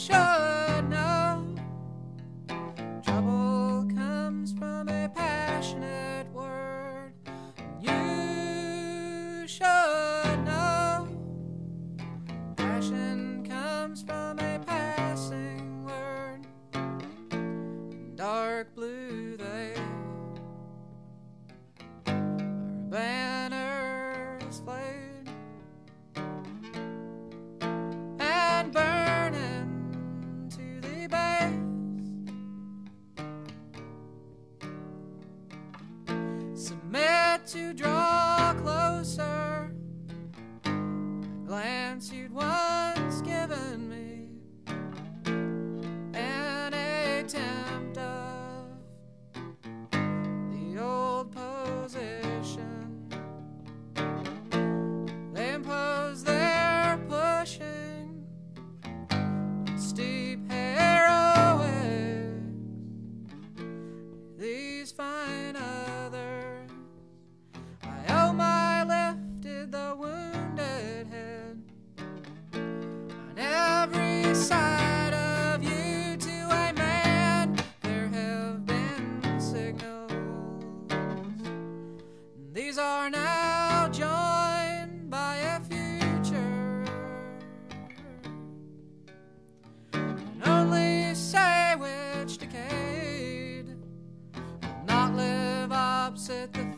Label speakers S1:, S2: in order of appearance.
S1: should know trouble comes from a passionate word. You should know passion comes from a passing word. Dark blue they are banners flayed and burning to the base. Submit to draw closer, a glance you'd once given me, and a tempt of the old position. They impose their pushing steep heroics, these fine others. I owe my lifted the wounded head on every side of you to a man. There have been signals, these are now joined by a future, and only say which decayed will not live opposite the